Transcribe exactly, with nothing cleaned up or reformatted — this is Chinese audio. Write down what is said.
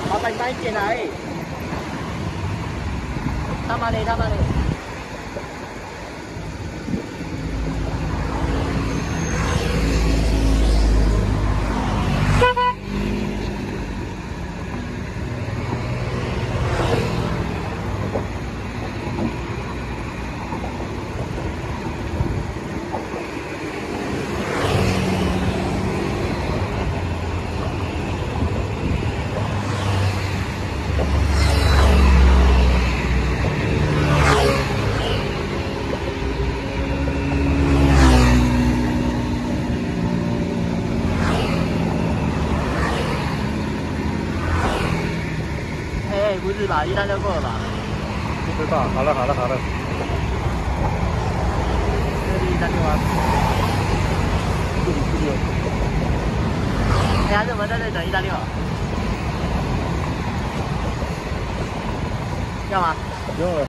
麻烦你慢一点来。他妈的，他妈的！不是吧？一单就够了吧？ 不知道，好了好了好了。 这是一单就完。 这里这里。 哎，还是我们在这里等一单六？要吗？ 不用了。